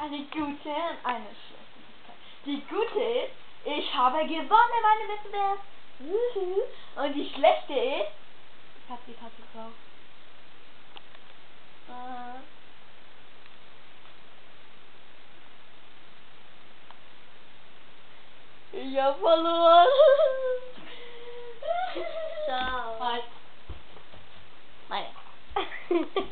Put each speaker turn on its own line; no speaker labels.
eine gute und eine schlechte Neuigkeit. Die gute ist, ich habe gewonnen, meine Wettbewerb. Und die schlechte ist, ich habe die Karte geraucht. Ich hab verloren.
Ciao.
Halt. Meine.